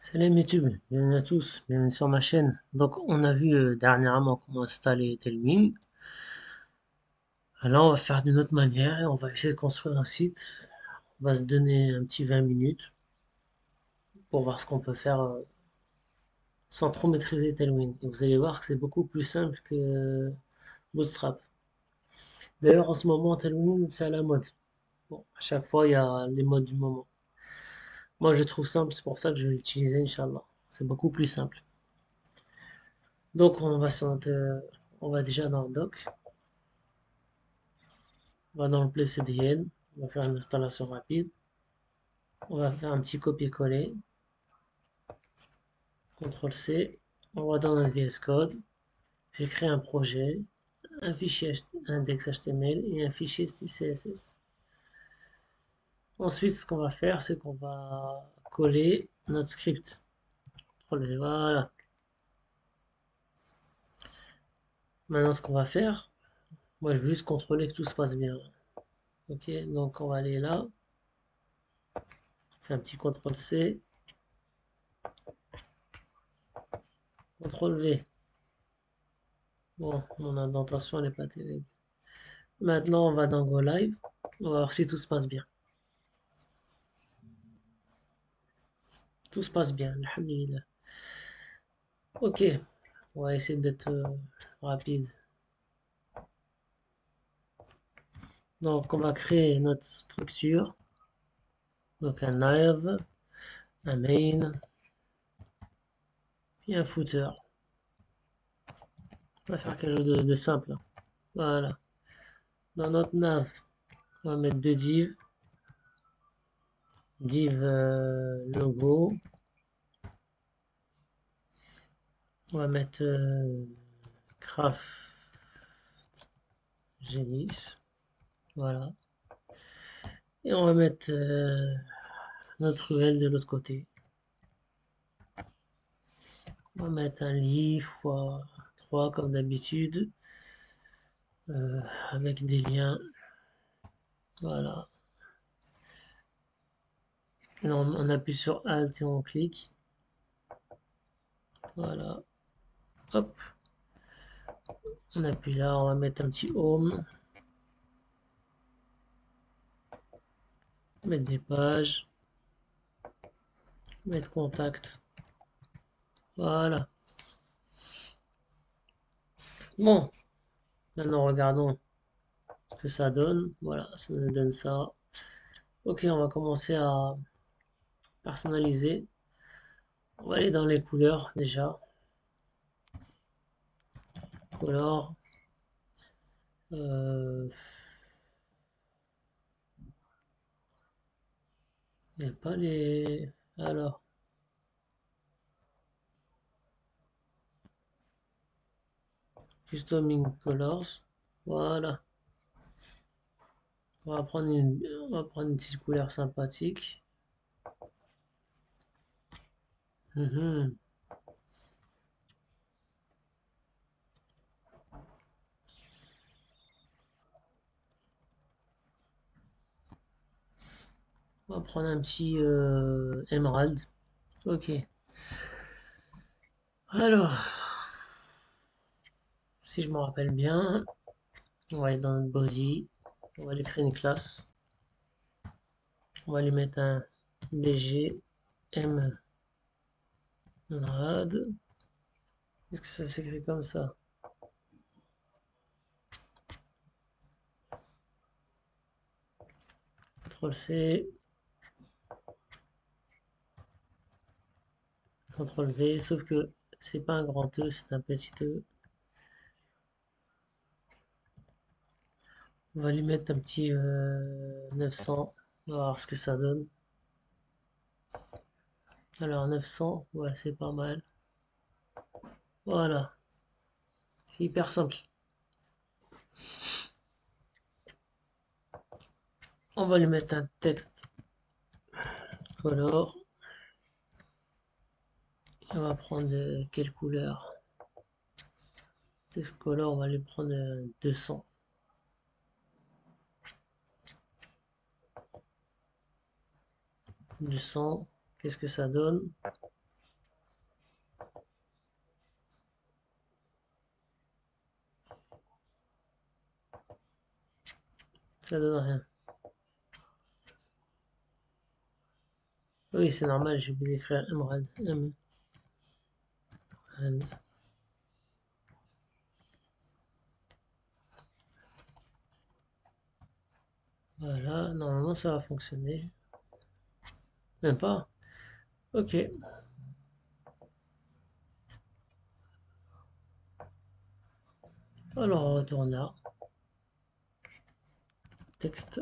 Salam YouTube, bienvenue à tous, bienvenue sur ma chaîne. Donc on a vu dernièrement comment installer Tailwind. Alors on va faire d'une autre manière et on va essayer de construire un site. On va se donner un petit 20 minutes pour voir ce qu'on peut faire sans trop maîtriser Tailwind. Et vous allez voir que c'est beaucoup plus simple que Bootstrap. D'ailleurs en ce moment Tailwind c'est à la mode. Bon, à chaque fois il y a les modes du moment. Moi je trouve simple, c'est pour ça que je vais l'utiliser Inch'Allah. C'est beaucoup plus simple. Donc on va déjà dans le doc. On va dans le Play CDN, on va faire une installation rapide, on va faire un petit copier-coller, CTRL-C, on va dans notre VS Code, j'ai créé un projet, un fichier index HTML et un fichier style CSS. Ensuite, ce qu'on va faire, c'est qu'on va coller notre script. Voilà. Maintenant, ce qu'on va faire, moi, je veux juste contrôler que tout se passe bien. Ok, donc on va aller là, on fait un petit CTRL-C, CTRL-V. Bon, mon indentation, elle n'est pas terrible. Maintenant, on va dans Go Live. On va voir si tout se passe bien. Tout se passe bien, alhamdulillah. Ok, on va essayer d'être rapide. Donc, on va créer notre structure. Donc, un nav, un main, puis un footer. On va faire quelque chose de simple. Voilà. Dans notre nav, on va mettre deux divs. Div logo. On va mettre craft Genis. Voilà. Et on va mettre notre URL de l'autre côté. On va mettre un lit fois 3 comme d'habitude, euh, avec des liens. Voilà. Là, on appuie sur Alt et on clique. Voilà. Hop. On appuie là, on va mettre un petit Home. Mettre des pages. Mettre Contact. Voilà. Bon. Maintenant, regardons ce que ça donne. Voilà, ça nous donne ça. Ok, on va commencer à personnaliser. On va aller dans les couleurs déjà. Couleurs. Euh, il n'y a pas les... Alors, Customing Colors. Voilà. On va prendre une petite couleur sympathique. Mhm. On va prendre un petit émeraude. Ok. Alors, si je me rappelle bien, on va aller dans notre body. On va aller créer une classe. On va lui mettre un BG M Emerald. Est-ce que ça s'écrit comme ça? CTRL-C, CTRL-V, sauf que c'est pas un grand E, c'est un petit E. On va lui mettre un petit 900. On va voir ce que ça donne. Alors 900, ouais, c'est pas mal. Voilà, c'est hyper simple. On va lui mettre un texte color. On va prendre quelle couleur? Texte color, on va lui prendre 200. 200, qu'est-ce que ça donne? Ça donne rien. Oui, c'est normal, j'ai oublié d'écrire Emerald. Emerald. Voilà, normalement ça va fonctionner. Même pas. Ok. Alors on retourne là. Texte.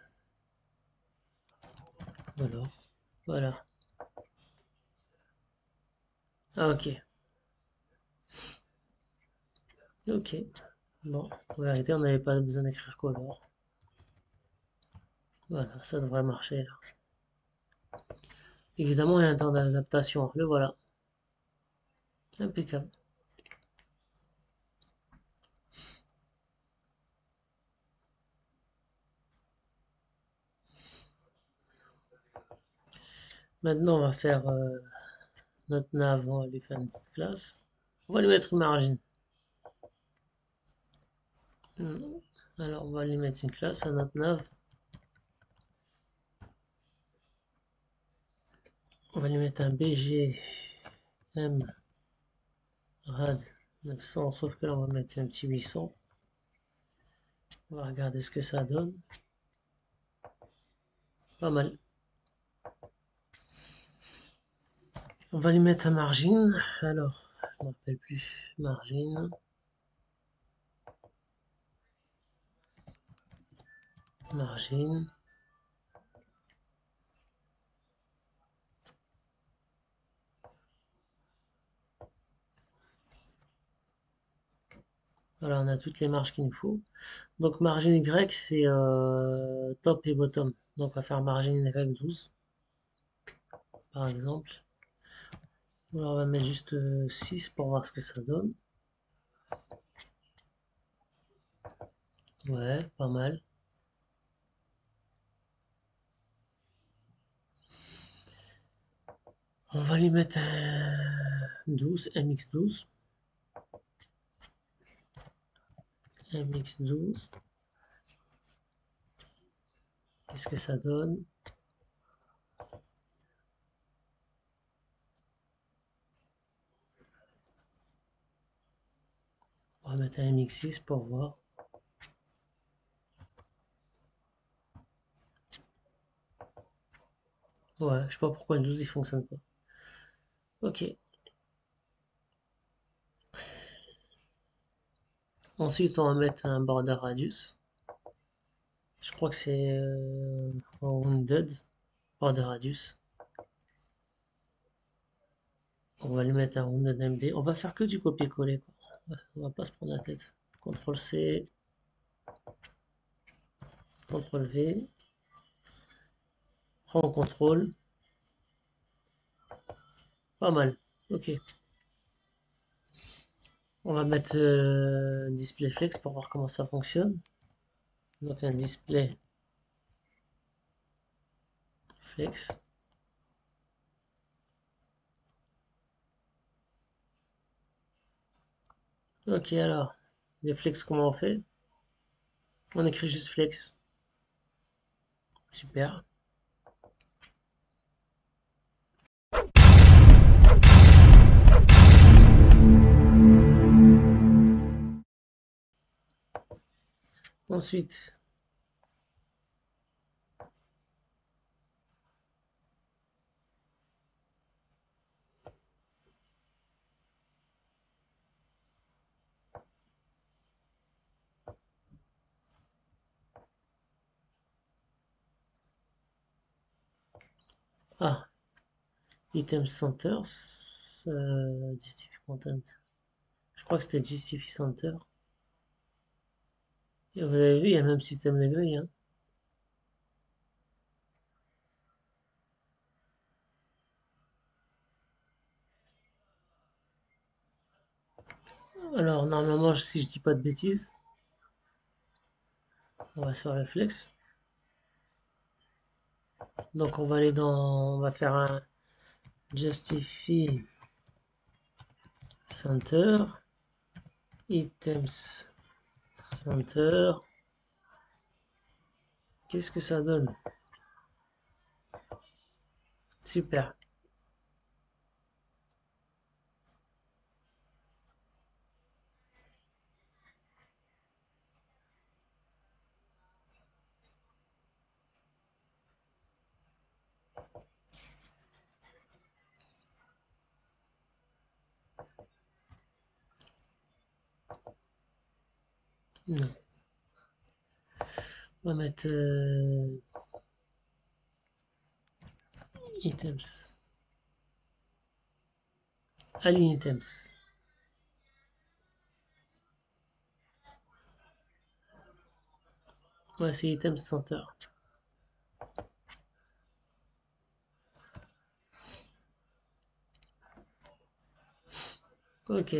Voilà. Voilà. Ah ok. Ok. Bon, en vérité, on n'avait pas besoin d'écrire color. Voilà, ça devrait marcher là. Évidemment, il y a un temps d'adaptation. Le voilà. Impeccable. Maintenant, on va faire notre nav. On va lui faire une petite classe. On va lui mettre une margine. Alors, on va lui mettre une classe à notre nav. On va lui mettre un BGM RAD 900, sauf que là, on va mettre un petit 800. On va regarder ce que ça donne. Pas mal. On va lui mettre un margine. Alors, je ne me rappelle plus. Margine. Margine. Voilà, on a toutes les marges qu'il nous faut. Donc margine Y, c'est top et bottom. Donc on va faire margine Y 12, par exemple. Alors on va mettre juste 6 pour voir ce que ça donne. Ouais, pas mal. On va lui mettre un 12, MX12. MX12. Qu'est-ce que ça donne? On va mettre un MX6 pour voir. Ouais, je sais pas pourquoi le 12 il fonctionne pas. Ok. Ensuite, on va mettre un border radius. Je crois que c'est rounded border radius. On va lui mettre un rounded MD. On va faire que du copier-coller, quoi. On va pas se prendre la tête. CTRL C, CTRL V. Prends CTRL. Pas mal. Ok. On va mettre display flex pour voir comment ça fonctionne. Donc un display flex. Ok, alors, les flex, comment on fait? On écrit juste flex. Super. Ensuite, ah, item centers, justify content. Je crois que c'était justify center. Et vous avez vu, il y a le même système de grille, hein. Alors, normalement, si je dis pas de bêtises, on va sur Reflex. Donc, on va aller dans, on va faire un Justify Center, Items Center, Qu'est-ce que ça donne? Super. Non. On va mettre items. Align items. Ouais, c'est items center. Ok,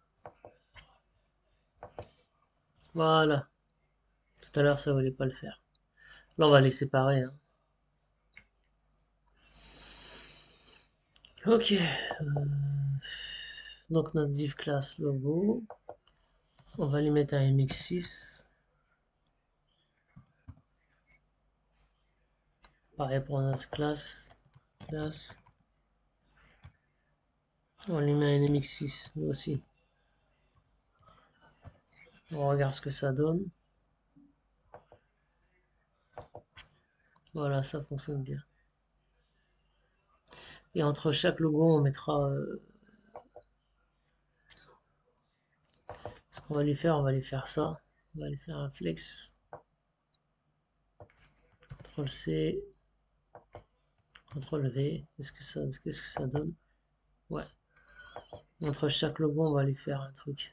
voilà. Tout à l'heure, ça voulait pas le faire. Là, on va les séparer, hein. Ok. Donc, notre div class logo. On va lui mettre un MX6. Pareil pour notre classe. Classe. On lui met un MX6 nous aussi. On regarde ce que ça donne. Voilà, ça fonctionne bien. Et entre chaque logo, on mettra ce qu'on va lui faire. On va lui faire ça. On va lui faire un flex. CTRL C, CTRL V. Qu'est-ce que ça donne? Ouais. Entre chaque logo, on va lui faire un truc.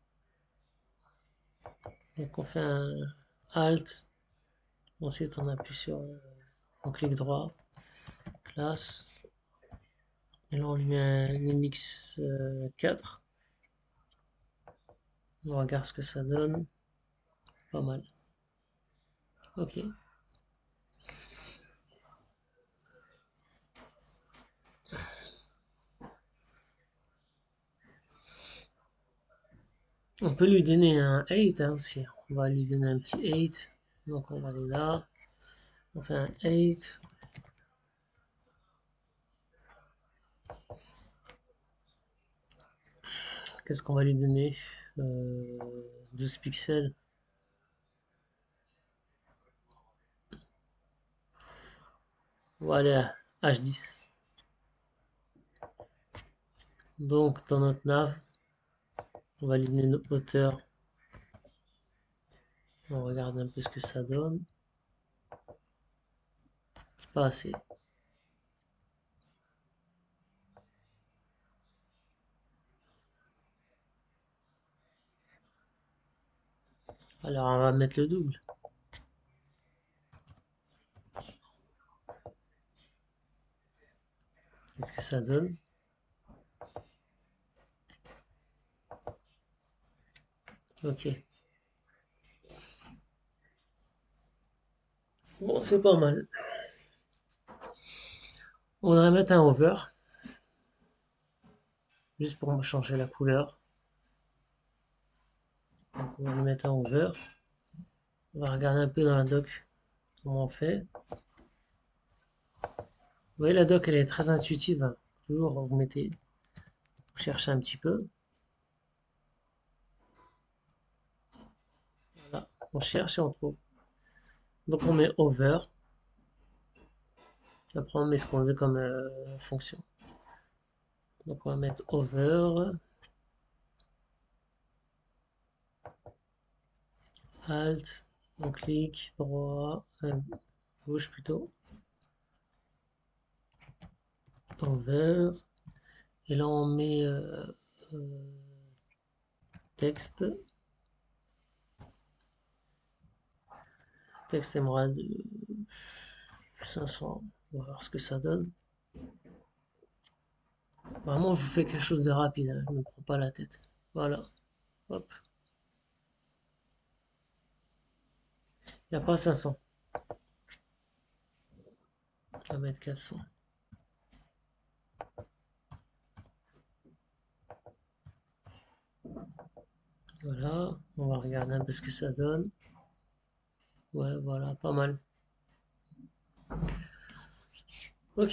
Donc on fait un Alt. Ensuite, on appuie sur, on clique droit, classe. Et là, on lui met un MX 4. On regarde ce que ça donne. Pas mal. Ok. On peut lui donner un 8 hein, aussi. On va lui donner un petit 8. Donc on va aller là. On fait un 8. Qu'est-ce qu'on va lui donner 12 pixels. Voilà, H10. Donc dans notre nav, on va lui donner une hauteur. On regarde un peu ce que ça donne. Pas assez. Alors on va mettre le double. Qu'est-ce que ça donne? Ok. Bon, c'est pas mal. On voudrait mettre un over. Juste pour changer la couleur. Donc on va lui mettre un over. On va regarder un peu dans la doc comment on fait. Vous voyez, la doc, elle est très intuitive, hein. Toujours, vous mettez, vous cherchez un petit peu. Voilà, on cherche et on trouve. Donc on met over. Après, on met ce qu'on veut comme fonction. Donc on va mettre over. Alt. On clique droit, gauche plutôt. Over. Et là, on met texte. Texte émeraude 500. On va voir ce que ça donne. Vraiment, je vous fais quelque chose de rapide, hein. Je ne me prends pas la tête. Voilà. Hop. Il n'y a pas 500. On va mettre 400. Voilà. On va regarder un peu ce que ça donne. Ouais, voilà, pas mal. Ok.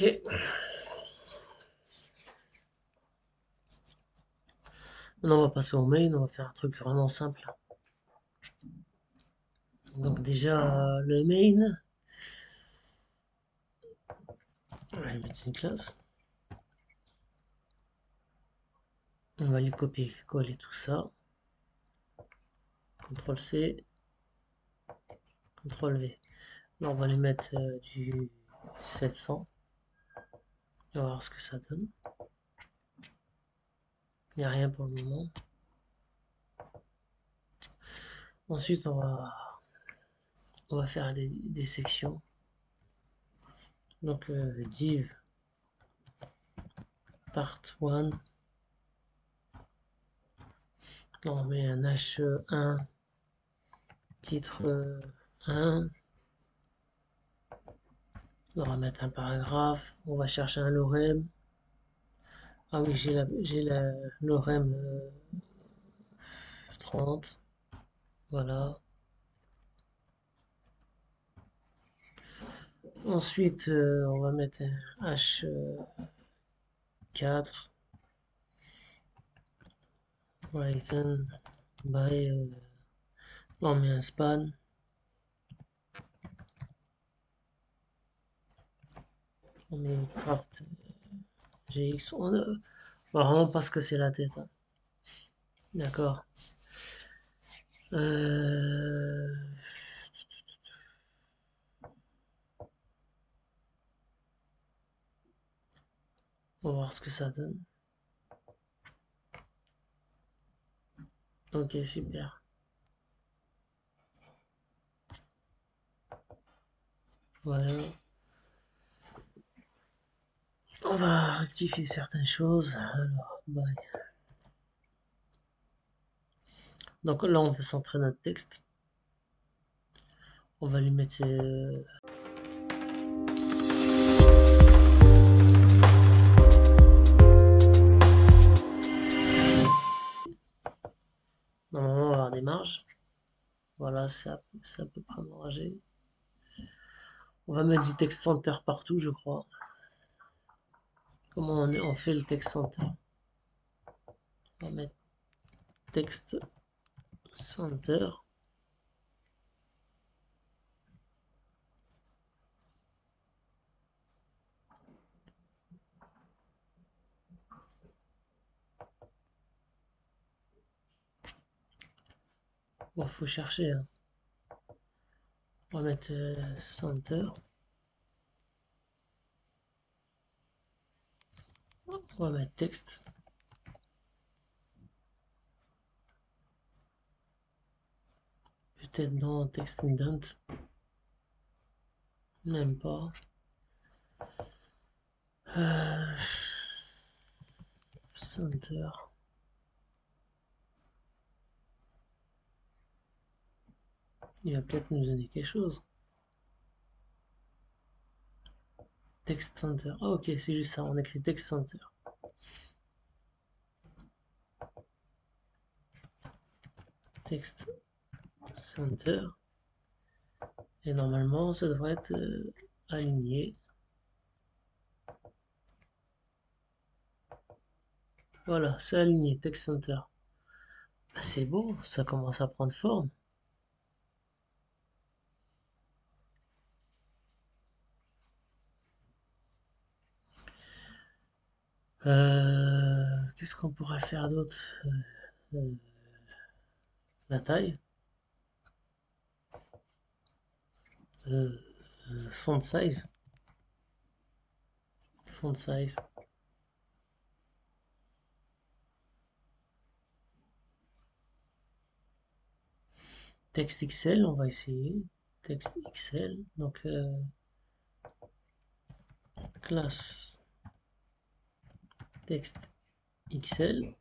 Maintenant, on va passer au main. On va faire un truc vraiment simple. Donc déjà, le main. On va lui mettre une classe. On va lui copier-coller tout ça. CTRL-C, CTRL-V. Là, on va lui mettre du 700. On va voir ce que ça donne. Il n'y a rien pour le moment. Ensuite, on va faire des sections. Donc, div part 1. On met un H1, titre 1. On va mettre un paragraphe. On va chercher un lorem. Ah oui, j'ai la lorem 30. Voilà. Ensuite, on va mettre un H4. Written by. On met un span. On met une part GX. On va vraiment pas se casser la tête, hein. D'accord. Euh, On va voir ce que ça donne. Ok, super. Voilà. On va rectifier certaines choses. Alors, bye. Donc là, on veut centrer notre texte. On va lui mettre. Normalement, on va avoir des marges. Voilà, c'est à peu près rangé. On va mettre du text center partout, je crois. Comment on fait le text center? On va mettre text center. Bon, faut chercher, hein. On va mettre center. On va mettre texte. Peut-être dans text indent. Même pas. Center. Il va peut-être nous donner quelque chose. Text center. Ah, ok, c'est juste ça. On écrit text center. Text center. Et normalement, ça devrait être aligné. Voilà, c'est aligné. Text center. Ah, c'est beau. Ça commence à prendre forme. Qu'est-ce qu'on pourrait faire d'autre? Euh, la taille. Euh, font size. Font size. Texte XL, on va essayer. Texte XL. Donc, classe texte XL.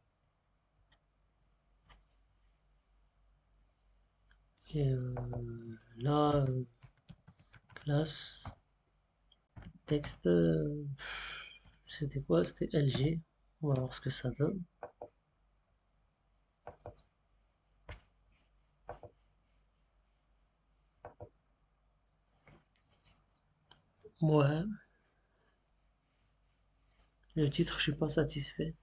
Et là, classe texte. C'était quoi? C'était LG. On va voir ce que ça donne. Ouais, le titre, je suis pas satisfait.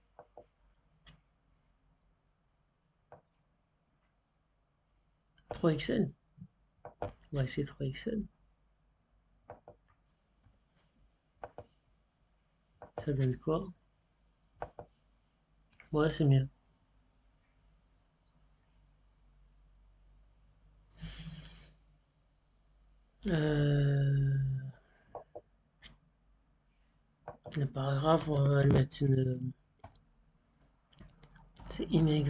3XL. On va essayer 3XL. Ça donne quoi? Ouais, c'est mieux. Euh, le paragraphe, on va le mettre une. C'est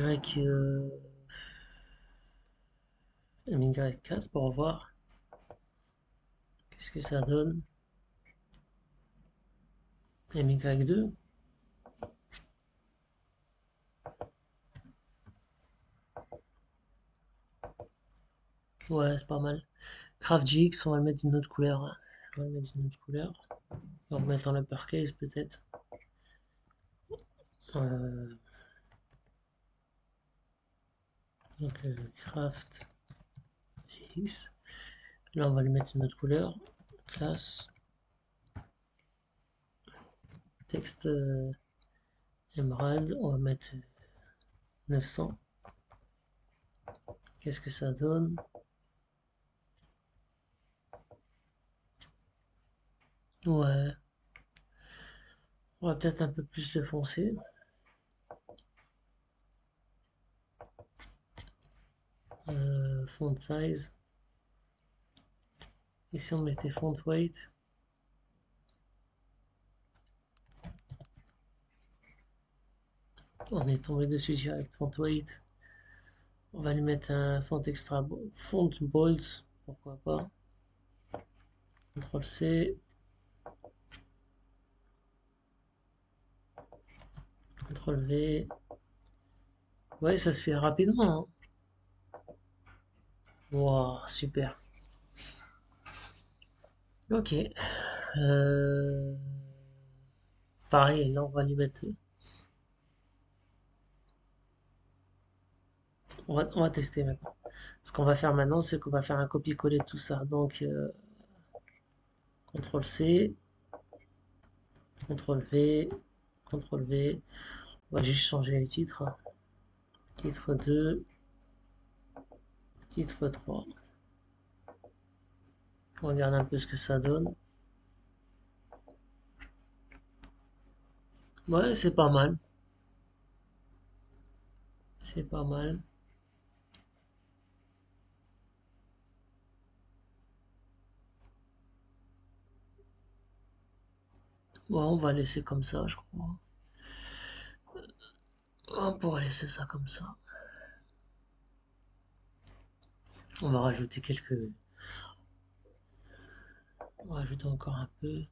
MY4 pour voir qu'est-ce que ça donne. MY2. Ouais, c'est pas mal. CraftGX, on va le mettre d'une autre couleur, hein. On va le mettre d'une autre couleur. On va le mettre en uppercase peut-être. Euh, donc CraftGX. Là, on va lui mettre une autre couleur. Classe. Texte Emerald. On va mettre 900. Qu'est-ce que ça donne? Ouais. On va peut-être un peu plus le foncer. Font size. Et si on mettait font weight? On est tombé dessus direct. Font weight. On va lui mettre un font extra. Font bold. Pourquoi pas. CTRL C. CTRL V. Ouais, ça se fait rapidement, hein. Wow, super. Ok. Euh, Pareil, là, on va lui mettre. On va tester maintenant. Ce qu'on va faire maintenant, c'est qu'on va faire un copier-coller de tout ça. Donc, CTRL C, CTRL V, CTRL V. On va juste changer les titres. Titre 2, titre 3. On regarde un peu ce que ça donne. Ouais, c'est pas mal. C'est pas mal. Ouais, on va laisser comme ça, je crois. On pourrait laisser ça comme ça. On va rajouter quelques. On va rajouter encore un peu.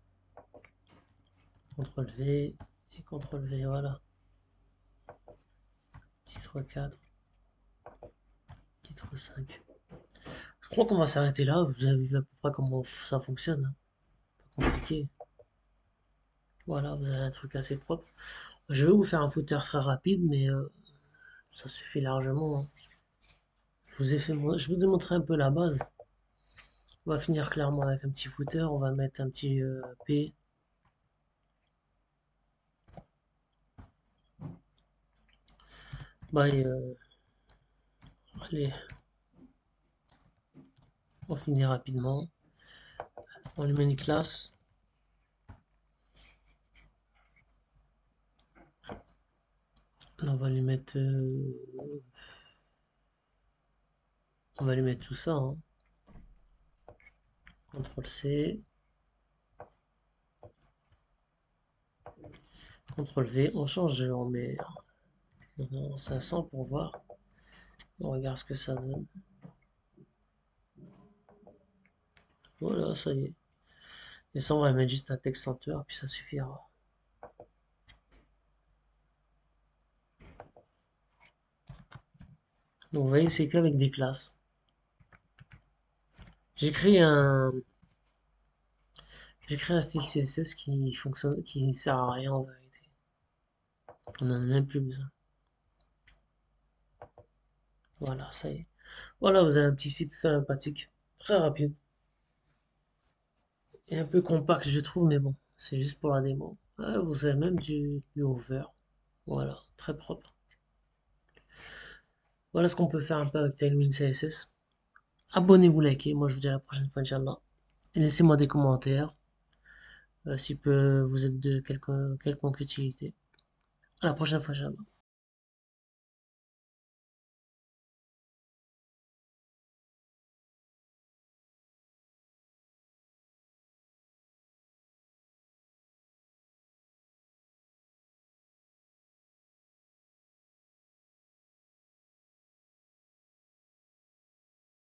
CTRL V et CTRL V, voilà. Titre 4, titre 5. Je crois qu'on va s'arrêter là. Vous avez vu à peu près comment ça fonctionne, hein. Pas compliqué. Voilà, vous avez un truc assez propre. Je vais vous faire un footer très rapide, mais ça suffit largement, hein. Je vous ai montré un peu la base. On va finir clairement avec un petit footer. On va mettre un petit P. Bah, allez, on finit rapidement. On lui met une classe. Là, on va lui mettre tout ça, hein. CTRL C, CTRL V. On change, on met 500 pour voir. On regarde ce que ça donne. Voilà, ça y est. Et ça, on va mettre juste un texte center, puis ça suffira. Donc, vous voyez, c'est qu'avec des classes. J'ai créé un, j'ai créé un style CSS qui fonctionne, qui sert à rien en vérité. On n'en a même plus besoin. Voilà, ça y est. Voilà, vous avez un petit site sympathique, très rapide. est un peu compact, je trouve, mais bon, c'est juste pour la démo. Ah, vous avez même du hover. Voilà, très propre. Voilà ce qu'on peut faire un peu avec Tailwind CSS. Abonnez-vous, likez. Moi, je vous dis à la prochaine fois, Inch'Allah. Et laissez-moi des commentaires si vous êtes de quelconque utilité. À la prochaine fois, Inch'Allah.